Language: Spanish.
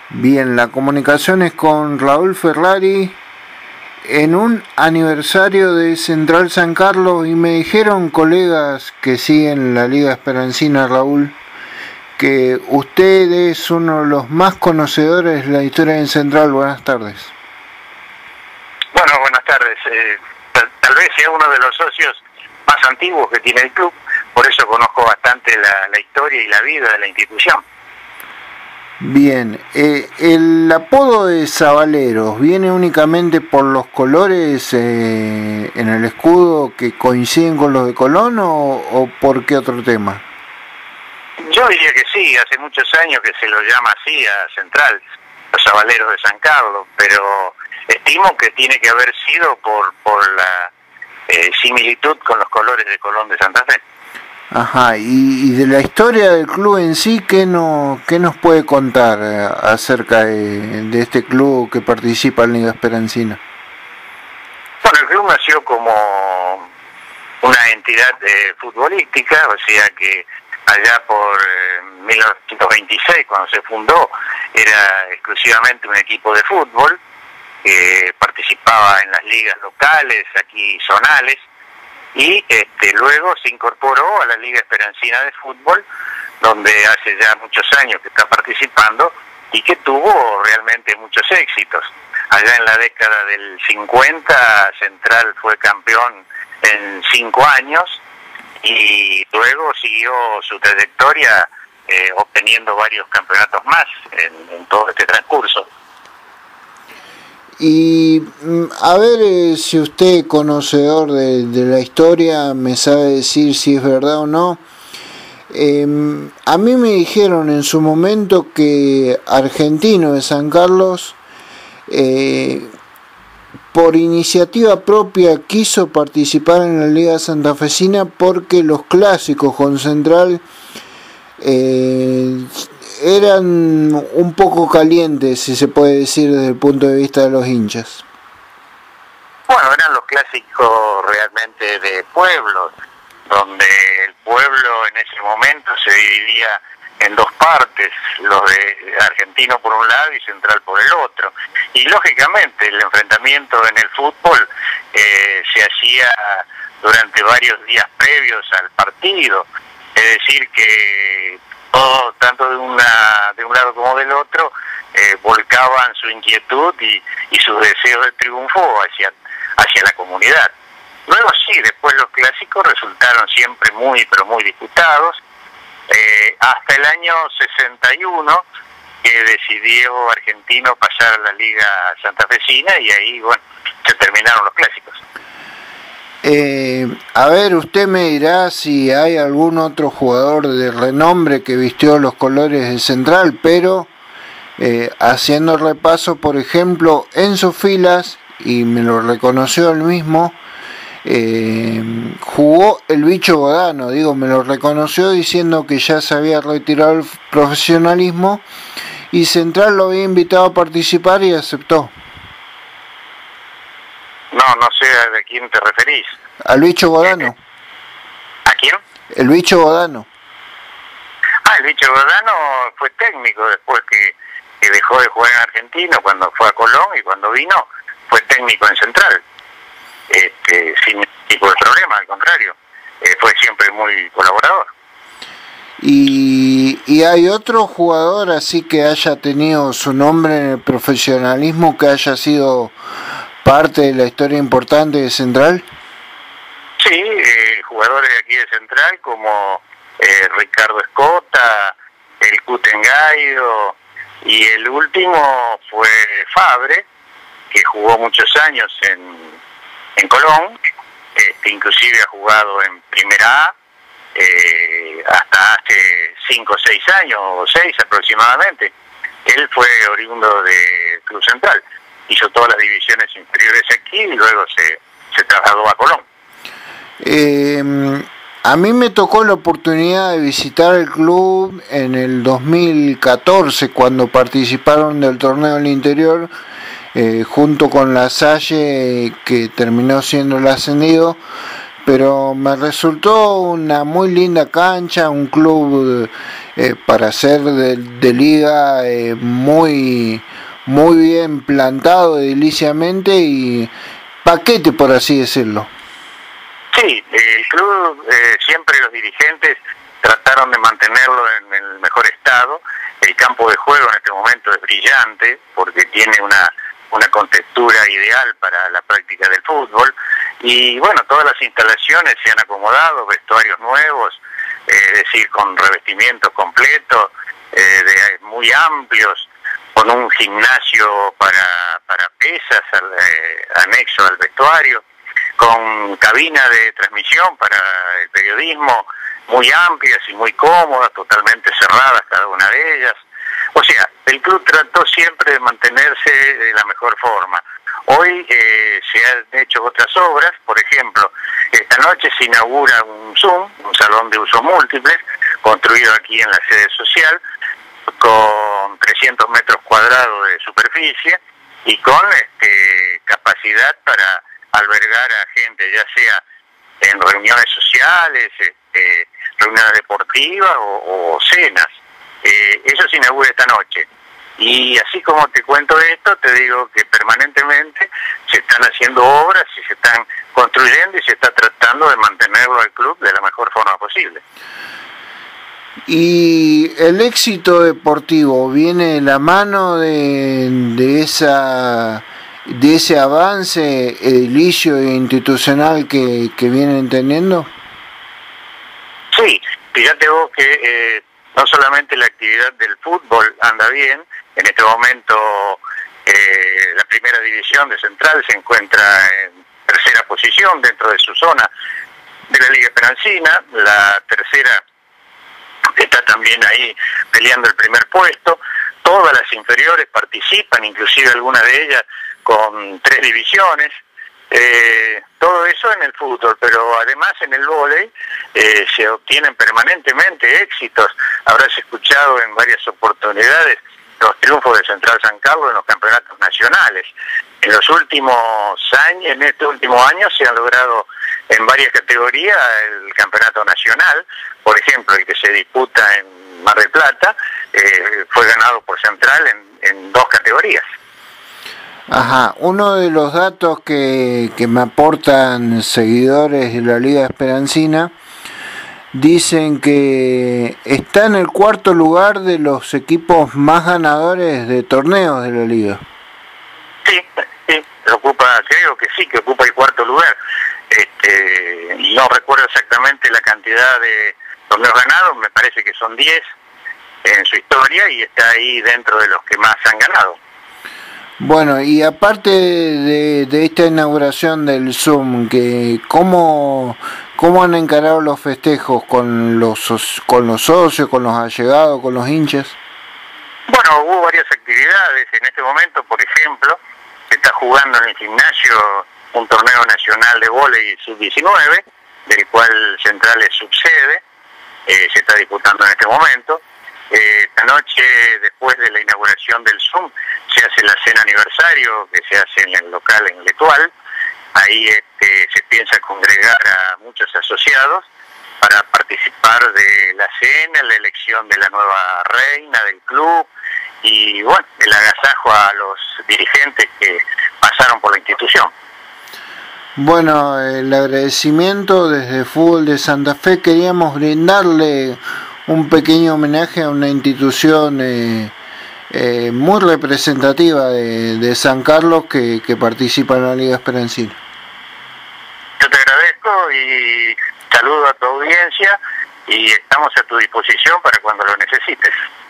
Bien, la comunicación es con Raúl Ferrari en un aniversario de Central San Carlos y me dijeron colegas que siguen la Liga Esperancina, Raúl, que usted es uno de los más conocedores de la historia en Central. Buenas tardes. Bueno, buenas tardes. Tal vez sea uno de los socios más antiguos que tiene el club, por eso conozco bastante la historia y la vida de la institución. Bien, el apodo de Sabaleros viene únicamente por los colores en el escudo que coinciden con los de Colón o por qué otro tema? Yo diría que sí, hace muchos años que se lo llama así a Central, los Sabaleros de San Carlos, pero estimo que tiene que haber sido por la similitud con los colores de Colón de Santa Fe. Ajá, y de la historia del club en sí, ¿qué nos puede contar acerca de este club que participa en Liga Esperancina? Bueno, el club nació como una entidad futbolística, o sea que allá por 1926, cuando se fundó, era exclusivamente un equipo de fútbol que participaba en las ligas locales, aquí zonales, y luego se incorporó a la Liga Esperancina de Fútbol, donde hace ya muchos años que está participando y que tuvo realmente muchos éxitos. Allá en la década del 50, Central fue campeón en 5 años y luego siguió su trayectoria obteniendo varios campeonatos más en todo este transcurso. Y a ver si usted, conocedor de la historia, me sabe decir si es verdad o no. A mí me dijeron en su momento que Argentino de San Carlos, por iniciativa propia, quiso participar en la Liga Santafesina porque los clásicos con Central eran un poco calientes, si se puede decir, desde el punto de vista de los hinchas. Bueno, eran los clásicos realmente de pueblos, donde el pueblo en ese momento se dividía en dos partes, los de Argentino por un lado y Central por el otro. Y lógicamente el enfrentamiento en el fútbol se hacía durante varios días previos al partido, es decir que todos, tanto de un lado como del otro, volcaban su inquietud y sus deseos de triunfo hacia la comunidad. Luego sí, después los clásicos resultaron siempre muy, pero muy disputados, hasta el año 61, que decidió Argentino pasar a la Liga Santafesina y ahí, bueno, se terminaron los clásicos. A ver, usted me dirá si hay algún otro jugador de renombre que vistió los colores de Central, pero haciendo el repaso, por ejemplo, en sus filas, y me lo reconoció él mismo, jugó el Bicho Godano, me lo reconoció diciendo que ya se había retirado el profesionalismo y Central lo había invitado a participar y aceptó. No sé de quién te referís. Al Bicho Godano. ¿A quién? El Bicho Godano. El Bicho Godano fue técnico después que dejó de jugar en Argentino, cuando fue a Colón, y cuando vino fue técnico en Central. Sin ningún tipo de problema, al contrario, fue siempre muy colaborador. ¿Y hay otro jugador así que haya tenido su nombre en el profesionalismo, que haya sido parte de la historia importante de Central? Sí, jugadores de aquí de Central como Ricardo Escota, el Cutengaido, y el último fue Fabre, que jugó muchos años en Colón, inclusive ha jugado en Primera A hasta hace 5 o 6 años, o 6 aproximadamente. Él fue oriundo de Club Central, hizo todas las divisiones inferiores aquí y luego se trasladó a Colón. A mí me tocó la oportunidad de visitar el club en el 2014 cuando participaron del torneo del interior junto con La Salle, que terminó siendo el ascendido, pero me resultó una muy linda cancha, un club para ser de liga muy bien plantado ediliciamente y paquete, por así decirlo. Sí, el club, siempre los dirigentes trataron de mantenerlo en el mejor estado. El campo de juego en este momento es brillante porque tiene una contextura ideal para la práctica del fútbol, y bueno, todas las instalaciones se han acomodado, vestuarios nuevos, es decir, con revestimientos completos, muy amplios, con un gimnasio para pesas anexo al vestuario, con cabina de transmisión para el periodismo muy amplias y muy cómodas, totalmente cerradas cada una de ellas. O sea, el club trató siempre de mantenerse de la mejor forma. Hoy se han hecho otras obras, por ejemplo, esta noche se inaugura un Zoom, un salón de usos múltiples, construido aquí en la sede social, con 300 metros cuadrados de superficie y con capacidad para albergar a gente, ya sea en reuniones sociales, reuniones deportivas o cenas. Eso se inaugura esta noche. Y así como te cuento esto, te digo que permanentemente se están haciendo obras y se están construyendo y se está tratando de mantenerlo al club de la mejor forma posible. Y el éxito deportivo viene de la mano de ese avance edilicio e institucional que vienen teniendo. Sí, fíjate vos que no solamente la actividad del fútbol anda bien, en este momento la primera división de Central se encuentra en tercera posición dentro de su zona de la Liga Esperancina, la tercera está también ahí peleando el primer puesto, todas las inferiores participan, inclusive algunas de ellas con 3 divisiones, todo eso en el fútbol, pero además en el vóley se obtienen permanentemente éxitos. Habrás escuchado en varias oportunidades los triunfos de Central San Carlos en los campeonatos nacionales. En los últimos años, en este último año se han logrado en varias categorías el campeonato nacional. Por ejemplo, el que se disputa en Mar del Plata fue ganado por Central en 2 categorías. Ajá, uno de los datos que me aportan seguidores de la Liga Esperancina dicen que está en el 4º lugar de los equipos más ganadores de torneos de la Liga. Sí, creo que sí, que ocupa el 4º lugar. No recuerdo exactamente la cantidad de torneos ganados, me parece que son 10 en su historia y está ahí dentro de los que más han ganado. Bueno, y aparte de esta inauguración del Zoom, ¿cómo han encarado los festejos con los socios, con los allegados, con los hinchas? Bueno, hubo varias actividades. En este momento, por ejemplo, se está jugando en el gimnasio un torneo nacional de vóley sub-19, del cual Central es subsede, se está disputando en este momento. Esta noche, después de la inauguración del Zoom, se hace la cena aniversario que se hace en el local en Letual. Ahí se piensa congregar a muchos asociados para participar de la cena, la elección de la nueva reina del club y bueno, el agasajo a los dirigentes que pasaron por la institución. Bueno, el agradecimiento desde Fútbol de Santa Fe. Queríamos brindarle un pequeño homenaje a una institución muy representativa de San Carlos que participa en la Liga Esperancina. Yo te agradezco y saludo a tu audiencia y estamos a tu disposición para cuando lo necesites.